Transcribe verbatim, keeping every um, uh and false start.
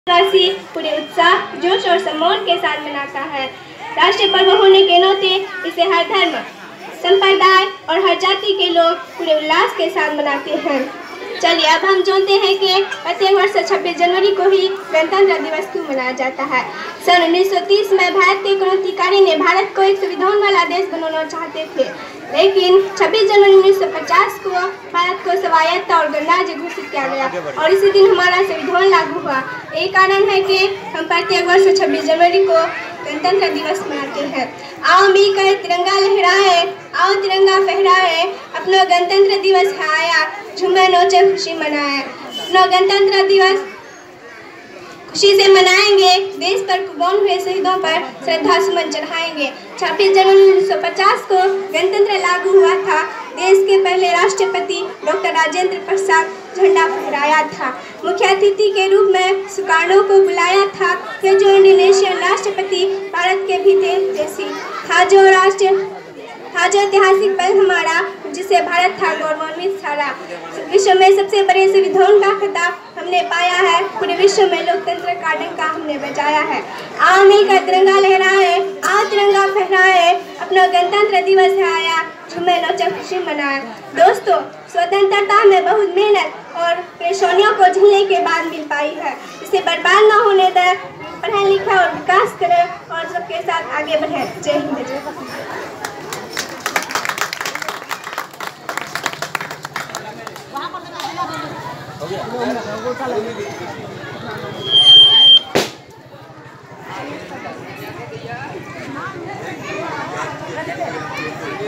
वासी पूरे उत्साह, जोश और सम्मान के साथ मनाता है। राष्ट्रीय पर्व होने के नाते इसे हर धर्म, संप्रदाय और हर जाति के लोग पूरे उल्लास के साथ मनाते हैं। चलिए अब हम जानते हैं कि प्रत्येक वर्ष छब्बीस जनवरी को ही गणतंत्र दिवस क्यों मनाया जाता है। सन उन्नीस सौ तीस में भारत के क्रांतिकारी ने भारत को एक संविधान वाला देश बनाना चाहते थे, लेकिन छब्बीस जनवरी उन्नीस सौ पचास को भारत को स्वायत्त और गणराज्य घोषित किया गया और इसी दिन हमारा संविधान लागू हुआ। यही कारण है कि हम प्रत्येक वर्ष छब्बीस जनवरी को गणतंत्र दिवस मनाते हैं। आओ मिलकर तिरंगा लहराए, आओ तिरंगा फहराए, अपना गणतंत्र दिवस है आया, झूमे नाचे खुशी मनाए। अपना गणतंत्र दिवस खुशी से मनाएंगे, देश पर कुर्बान हुए शहीदों पर श्रद्धा सुमन चढ़ाएंगे। छब्बीस जनवरी उन्नीस सौ पचास को गणतंत्र लागू हुआ था। देश के पहले राष्ट्रपति डॉक्टर राजेंद्र प्रसाद झंडा फहराया था। मुख्य अतिथि के रूप में सुकार्नो को बुलाया था। ये जो इंडोनेशियन राष्ट्रपति भारत के भी देश जैसी था, जो राष्ट्र था जो ऐतिहासिक पल हमारा, जिसे भारत था गौरवान्वित सारा। विश्व में सबसे बड़े संविधान का खिताब हमने पाया है, पूरे विश्व में लोकतंत्र का डंका हमने बजाया है। आओ मिलकर तिरंगा लहराए, आओ तिरंगा फहराए, अपना गणतंत्र दिवस है आया, झूमे नाचे खुशी मनाए। दोस्तों, स्वतंत्रता में बहुत मेहनत और परेशानियों को झेलने के बाद मिल पाई है। इसे बर्बाद न होने दें, पढ़े लिखे और विकास करें और सबके साथ आगे बढ़े। जय हिंद, जय भारत। हो गया।